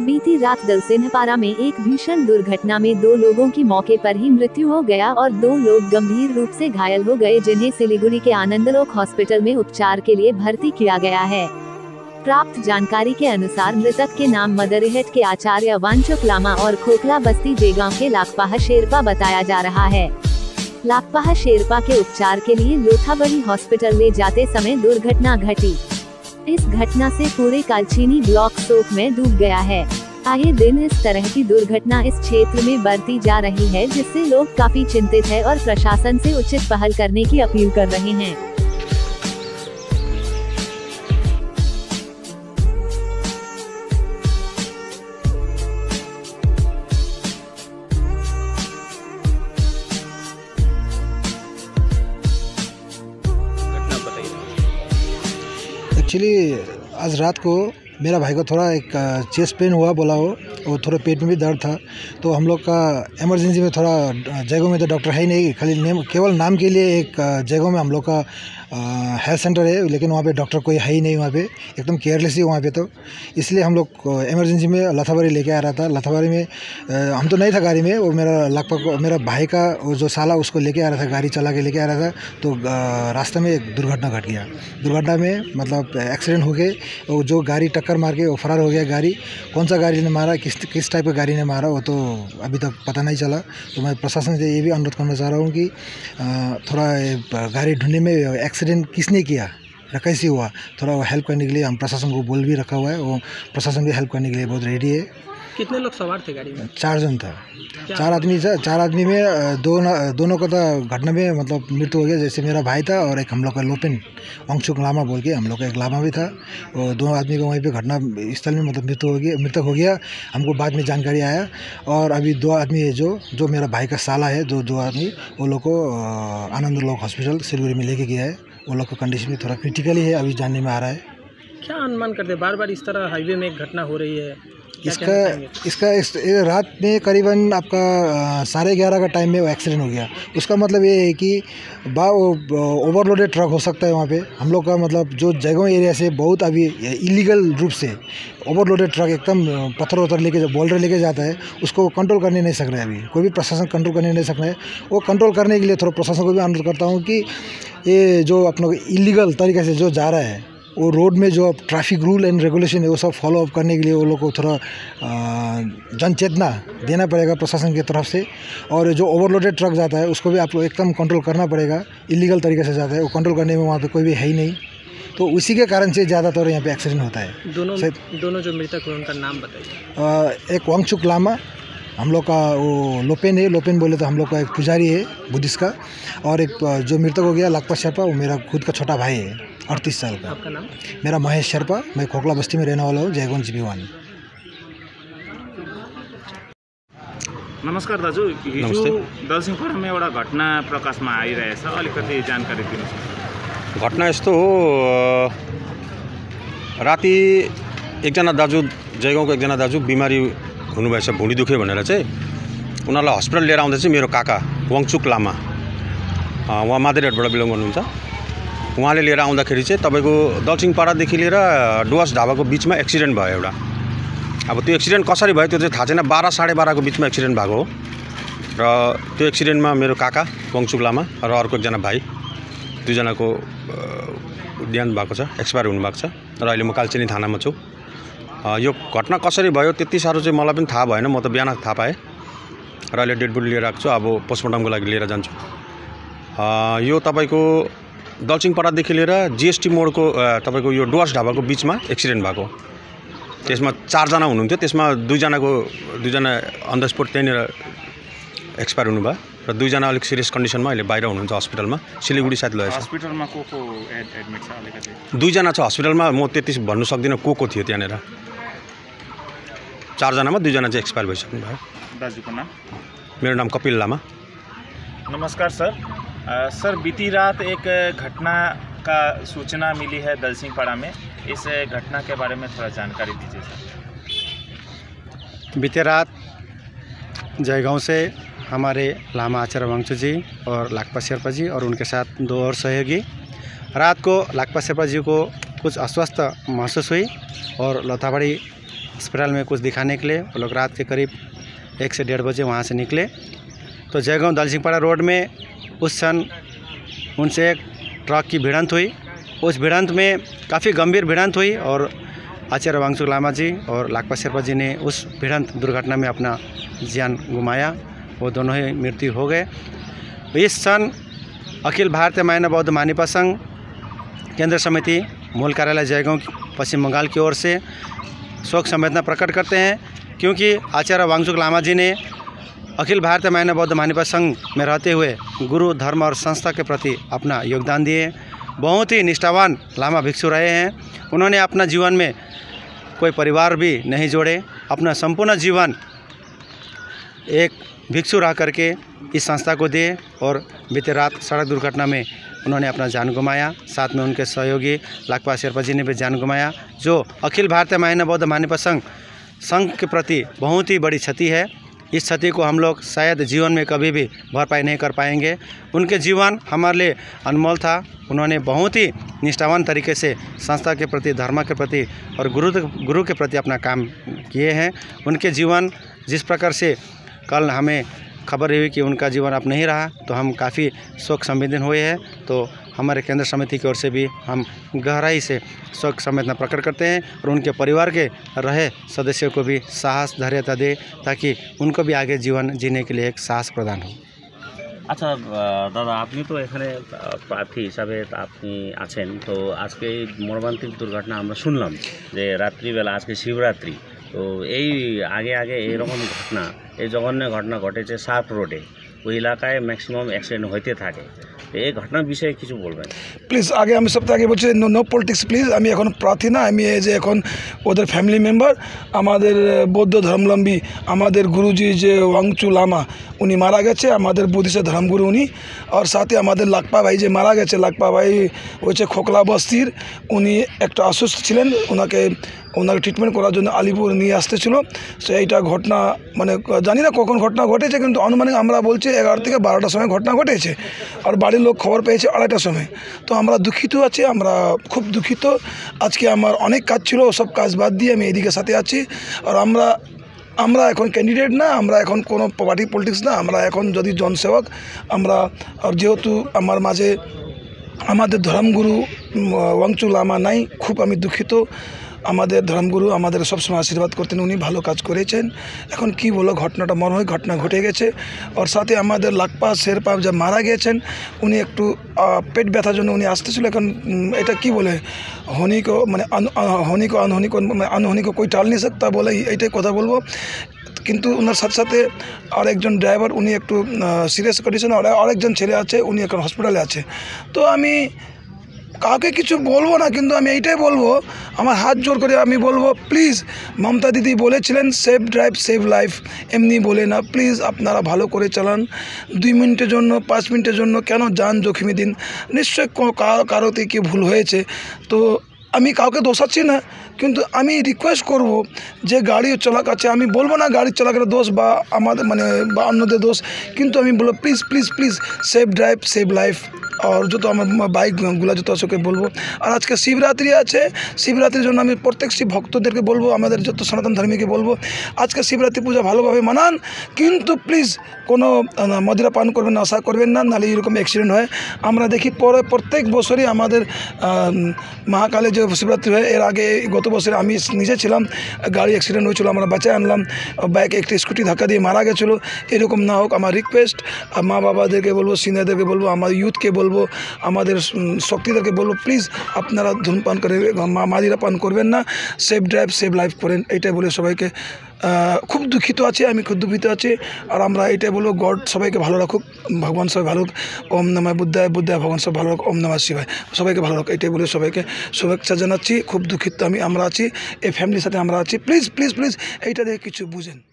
बीती रात दलसिंहपारा में एक भीषण दुर्घटना में 2 लोगों की मौके पर ही मृत्यु हो गया और 2 लोग गंभीर रूप से घायल हो गए, जिन्हें सिलीगुड़ी के आनंदलोक हॉस्पिटल में उपचार के लिए भर्ती किया गया है। प्राप्त जानकारी के अनुसार मृतक के नाम मदरिहेट के आचार्य वांचुक लामा और खोखला बस्ती जेगांव के लाकपाह शेरपा बताया जा रहा है। लाकपाह शेरपा के उपचार के लिए लोथाबड़ी हॉस्पिटल ले जाते समय दुर्घटना घटी। इस घटना से पूरे कालचीनी ब्लॉक शोक में डूब गया है। आए दिन इस तरह की दुर्घटना इस क्षेत्र में बढ़ती जा रही है, जिससे लोग काफी चिंतित हैं और प्रशासन से उचित पहल करने की अपील कर रहे हैं। एक्चुअली आज रात को मेरा भाई को थोड़ा एक चेस्ट पेन हुआ बोला हो, और थोड़ा पेट में भी दर्द था। तो हम लोग का इमरजेंसी में थोड़ा जगहों में तो डॉक्टर है ही नहीं, खाली केवल नाम के लिए एक जगहों में हम लोग का हेल्थ सेंटर है, लेकिन वहाँ पे डॉक्टर कोई है ही नहीं। वहाँ पे एकदम केयरलेस ही वहाँ पे, तो इसलिए हम लोग इमरजेंसी में लथाबारी लेके आ रहा था। लथाबारी में हम तो नहीं था गाड़ी में, वो मेरा भाई का वो जो साला उसको लेके आ रहा था, गाड़ी चला के लेके आ रहा था। तो रास्ते में एक दुर्घटना घट गया। दुर्घटना में मतलब एक्सीडेंट हो गए, वो जो गाड़ी टक्कर मार के वो फरार हो गया। गाड़ी कौन सा गाड़ी ने मारा, किस टाइप का गाड़ी ने मारा, वो तो अभी तक पता नहीं चला। तो मैं प्रशासन से ये भी अनुरोध करना चाह रहा हूँ कि थोड़ा गाड़ी ढूंढने में एक्सीडेंट किसने किया, कैसे हुआ, थोड़ा वो हेल्प करने के लिए हम प्रशासन को बोल भी रखा हुआ है। वो प्रशासन भी हेल्प करने के लिए बहुत रेडी है। कितने लोग सवार थे गाड़ी में? 4 जन था। 4 आदमी था। 4 आदमी में दोनों का तो घटना में मतलब मृत्यु हो गया। जैसे मेरा भाई था और एक हम लोग का लोपेन वांचुक लामा बोल के हम लोग का एक लामा भी था। और 2 आदमी को वहीं पे घटना स्थल में मतलब मृतक हो गया। हमको बाद में जानकारी आया। और अभी 2 आदमी है जो मेरा भाई का साला है, 2 आदमी, वो लोग को आनंदलोक हॉस्पिटल सिलीगुड़ी में लेके गया है। वो लोग का कंडीशन भी थोड़ा क्रिटिकली है, अभी जानने में आ रहा है। क्या अनुमान करते, बार बार इस तरह हाईवे में एक घटना हो रही है? इसका रात में करीबन आपका 11:30 का टाइम में वो एक्सीडेंट हो गया। उसका मतलब ये है कि ओवरलोडेड ट्रक हो सकता है वहाँ पे। हम लोग का मतलब जो जगह एरिया से बहुत अभी इलीगल रूप से ओवरलोडेड ट्रक एकदम पत्थर लेके बोल्डर लेके जाता है, उसको कंट्रोल करने नहीं सक रहा है। अभी कोई भी प्रशासन कंट्रोल करने नहीं सक रहा है। वो कंट्रोल करने के लिए थोड़ा प्रशासन को भी अनुरोध करता हूँ कि ये जो अपना इलीगल तरीके से जो जा रहा है, वो रोड में जो ट्रैफिक रूल एंड रेगुलेशन है वो सब फॉलो अप करने के लिए वो लोग को थोड़ा जन चेतना देना पड़ेगा प्रशासन की तरफ से। और जो ओवरलोडेड ट्रक जाता है उसको भी आप लोग एकदम कंट्रोल करना पड़ेगा। इलीगल तरीके से जाता है, वो कंट्रोल करने में वहाँ पे कोई भी है ही नहीं। तो उसी के कारण से ज़्यादातर यहाँ पे एक्सीडेंट होता है। दोनों जो मृतक हुए उनका नाम बताइए। एक वांचुक लामा, हम लोग का वो लोपेन है। लोपेन बोले तो हम लोग का एक पुजारी है बुद्धिस्ट का। और एक जो मृतक हो गया लाकपा शेरपा, वो मेरा खुद का छोटा भाई है, 38 साल का। आपका नाम? मेरा महेश शेरपा। मैं खोखला बस्ती में रहने वाला हूँ, जयगंज जीबीवान। नमस्कार दाजु, हिजो दलसिंहपारामा एउटा घटना प्रकाशमा आइरहेछ, अलिकति जानकारी दिनुहोस्। घटना यस्तो हो, राति एकजना दाजु, जयगाउँको एकजना दाजु बिमारी हुनुभएछ, भुँडी दुख्यो भनेर चाहिँ उनीहरूलाई हस्पिटल लिएर आउँदा चाहिँ मेरो काका वांचुक लामा, उहाँ मादरीहाटबाट बिलोङ गर्नुहुन्छ, उहाँले लिएर आउँदाखेरि चाहिँ तपाईँको दलसिंहपारादेखि लिएर डुवर्स ढाबाको बिचमा एक्सिडेन्ट भयो एउटा। अब त्यो एक्सिडेन्ट कसरी भयो त्यो चाहिँ थाहा छैन। 12 साढे 12 को बिचमा एक्सिडेन्ट भएको हो। र त्यो एक्सिडेन्टमा मेरो काका वांचुक लामा र अर्को एकजना भाइ, 2 जनाको देहान्त भएको छ, एक्सपायर हुनुभएको छ। र अहिले म कालचिनी थानामा छु। यो घटना कसरी भयो त्यति साह्रो चाहिँ मलाई पनि थाहा भएन, म त बिहान थाहा पाएँ। र अहिले डेड बोडी लिएर आएको छु, अब पोस्टमार्टमको लागि लिएर जान्छु। यो तपाईँको दलसिंहपारादेखि लिएर जीएसटी मोडको तपाईँको यो डुवर्स ढाबाको बिचमा एक्सिडेन्ट भएको। त्यसमा 4 जना हुनुहुन्थ्यो, त्यसमा 2 जना अन द स्पोट त्यहीँनिर एक्सपायर हुनुभयो। र 2 जना अलिक सिरियस कन्डिसनमा अहिले बाहिर हुनुहुन्छ हस्पिटलमा, सिलीगुडी सायद लगेछ। हस्पिटलमा को एडमिट छ अलिकति? 2 जना छ हस्पिटलमा, म त्यति भन्नु सक्दिनँ को थियो त्यहाँनिर। 4 जनामा 2 जना चाहिँ एक्सपायर भइसक्नु भयो। दाजुको नाम? मेरो नाम कपिल लामा। नमस्कार सर। सर, बीती रात एक घटना का सूचना मिली है दलसिंहपारा में, इस घटना के बारे में थोड़ा जानकारी दीजिए सर। बीते रात जयगांव से हमारे लामा आचार्य वांचुक जी और लाकपा शेरपा जी और उनके साथ 2 और सहयोगी, रात को लाकपा शेरपा जी को कुछ अस्वस्थ महसूस हुई और लोथाबड़ी अस्पताल में कुछ दिखाने के लिए। वो लोग रात के करीब 1 से 1:30 बजे वहाँ से निकले तो जयगांव दलसिंहपाड़ा रोड में उस क्षण उनसे एक ट्रक की भिड़ंत हुई। उस भिड़ंत में काफ़ी गंभीर भिड़ंत हुई और आचार्य वांगचुक लामा जी और लाकपा शेरपा जी ने उस भिड़ंत दुर्घटना में अपना जान गुमाया। वो दोनों ही मृत्यु हो गए। इस क्षण अखिल भारतीय मायना बौद्ध मानिपा संघ केंद्र समिति मूल कार्यालय जयगांव पश्चिम बंगाल की ओर से शोक संवेदना प्रकट करते हैं, क्योंकि आचार्य वांगचुक लामा जी ने अखिल भारतीय मायना बौद्ध मानिपा संघ में रहते हुए गुरु धर्म और संस्था के प्रति अपना योगदान दिए। बहुत ही निष्ठावान लामा भिक्षु रहे हैं। उन्होंने अपना जीवन में कोई परिवार भी नहीं जोड़े, अपना संपूर्ण जीवन एक भिक्षु रह करके इस संस्था को दिए और बीते रात सड़क दुर्घटना में उन्होंने अपना जान गंवाया। साथ में उनके सहयोगी लाकपा शेरपा जी ने भी जान गंवाया, जो अखिल भारतीय मायना बौद्ध मानिपा संघ के प्रति बहुत ही बड़ी क्षति है। इस क्षति को हम लोग शायद जीवन में कभी भी भरपाई नहीं कर पाएंगे। उनके जीवन हमारे लिए अनमोल था। उन्होंने बहुत ही निष्ठावान तरीके से संस्था के प्रति, धर्म के प्रति और गुरु के प्रति अपना काम किए हैं। उनके जीवन जिस प्रकार से कल हमें खबर हुई कि उनका जीवन अब नहीं रहा तो हम काफ़ी शोक संवेदन हुए हैं। तो हमारे केंद्र समिति की ओर से भी हम गहराई से शोक संवेदना प्रकट करते हैं और उनके परिवार के रहे सदस्यों को भी साहस धैर्यता दे, ताकि उनको भी आगे जीवन जीने के लिए एक साहस प्रदान हो। আচ্ছা দাদা, আপনি তো এখানে প্রার্থী হিসাবে আপনি আছেন, তো আজকে এই মর্মান্তিক দুর্ঘটনা আমরা শুনলাম যে রাত্রিবেলা আজকে শিবরাত্রি, তো এই আগে এইরকম ঘটনা, এই জঘন্য ঘটনা ঘটেছে সার্ফ রোডে, ওই এলাকায় ম্যাক্সিমাম অ্যাক্সিডেন্ট হইতে থাকে। এই ঘটনার বিষয়ে কিছু বলবেন প্লিজ? আগে আমি সপ্তাহে আগে বলছি নো পলিটিক্স প্লিজ। আমি এখন প্রার্থী না, আমি এই যে এখন ওদের ফ্যামিলি মেম্বার। আমাদের বৌদ্ধ ধর্মাবলম্বী আমাদের গুরুজি যে ওয়াংচু লামা উনি মারা গেছে, আমাদের বুদ্ধিস্ট ধর্মগুরু উনি। আর সাথে আমাদের লাকপা ভাই যে মারা গেছে, লাকপা ভাই হচ্ছে খোকলা বস্তির, উনি একটা অসুস্থ ছিলেন, ওনাকে ট্রিটমেন্ট করার জন্য আলিপুর নিয়ে আসতেছিল। সো এইটা ঘটনা মানে জানি না কখন ঘটনা ঘটেছে, কিন্তু আনুমানিক আমরা বলছি 11 থেকে 12টার সময় ঘটনা ঘটেছে। আর বাড়ির লোক খবর পেয়েছে 2:30টার সময়। তো আমরা দুঃখিত আছি, আমরা খুব দুঃখিত। আজকে আমার অনেক কাজ ছিল, সব কাজ বাদ দিয়ে আমি এদিকে সাথে আছি। আর আমরা এখন ক্যান্ডিডেট না, আমরা এখন কোনো পার্টি পলিটিক্স না, আমরা এখন যদি জনসেবক আমরা। আর যেহেতু আমার মাঝে আমাদের ধর্মগুরু ওয়াংচু লামা নাই, খুব আমি দুঃখিত। আমাদের ধর্মগুরু আমাদের সবসময় আশীর্বাদ করতেন, উনি ভালো কাজ করেছেন। এখন কি বলো, ঘটনাটা মর্মান্তিক ঘটনা ঘটে গেছে। আর সাথে আমাদের লাকপা শেরপা যা মারা গেছেন, উনি একটু পেট ব্যথার জন্য উনি আসতেছিল। এখন এটা কি বলে হনি কো মানে আনহনি কো কোই টাল नहीं सकता বলে এইটাই কথা বলবো। কিন্তু ওনার সাথে সাথে আরেকজন ড্রাইভার উনি একটু সিরিয়াস কন্ডিশন, আর আরেকজন ছেলে আছে উনি এখন হসপিটালে আছে। তো আমি কাউকে কিছু বলবো না, কিন্তু আমি এইটাই বলবো, আমার হাত জোর করে আমি বলবো প্লিজ, মমতা দিদি বলেছিলেন সেভ ড্রাইভ সেভ লাইফ, এমনি বলে না, প্লিজ আপনারা ভালো করে চালান। 2 মিনিটের জন্য 5 মিনিটের জন্য কেন যান জখমি দিন? নিশ্চয় কারোতে কি ভুল হয়েছে। তো আমি কাউকে দোষাচ্ছি না, কিন্তু আমি রিকোয়েস্ট করব যে গাড়ি চালাকাচ্ছে, আমি বলবো না গাড়ি চালকের দোষ বা আমাদের মানে বা অন্যদের দোষ, কিন্তু আমি বলবো please please please save drive save life. আর যত আমার বাইকগুলো যত আছে বলবো। আর আজকে শিবরাত্রি আছে, শিবরাত্রির জন্য আমি প্রত্যেক শিব ভক্তদেরকে বলবো, আমাদের যত সনাতন ধর্মীকে বলবো আজকে শিবরাত্রি পূজা ভালোভাবে মানান, কিন্তু প্লিজ কোনো মদিরা পান করবেন না, আশা করবেন না, নাহলে এরকম অ্যাক্সিডেন্ট হয়। আমরা দেখি প্রত্যেক বছরই আমাদের মহাকালে যে শিবরাত্রি হয়, এর আগে গত বছরে আমি নিজে ছিলাম, গাড়ি অ্যাক্সিডেন্ট হয়েছিল, আমরা বাঁচায় আনলাম, বাইক একটা স্কুটি ধাক্কা দিয়ে মারা গেছিলো। এরকম না হোক, আমার রিকোয়েস্ট। মা বাবাদেরকে বলবো, সিনিয়রদেরকে বলবো, আমার ইউথকে বলবো, আমাদের শক্তিদেরকে বলবো, প্লিজ আপনারা ধূমপান করে মাদিরা পান করবেন না, সেভ ড্রাইভ সেভ লাইফ করেন, এইটাই বলে সবাইকে খুব দুঃখিত আছি, আমি খুব দুঃখিত আছি। আর আমরা এইটাই বলবো, গড সবাইকে ভালো রাখুক, ভগবান সবাই ভালো হোক, ওম নমঃ বুদ্ধায় বুদ্ধায় ভগবান সব ভালো হোক, ওম নমঃ শিবায় সবাইকে ভালো হোক, এইটাই বলে সবাইকে শুভেচ্ছা জানাচ্ছি। খুব দুঃখিত আমরা আছি, এই ফ্যামিলির সাথে আমরা আছি, প্লিজ প্লিজ প্লিজ এইটা দেখে কিছু বুঝেন।